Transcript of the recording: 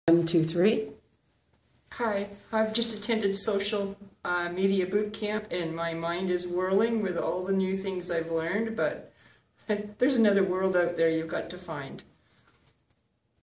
1, 2, 3. Hi, I've just attended social media boot camp and my mind is whirling with all the new things I've learned, but there's another world out there you've got to find.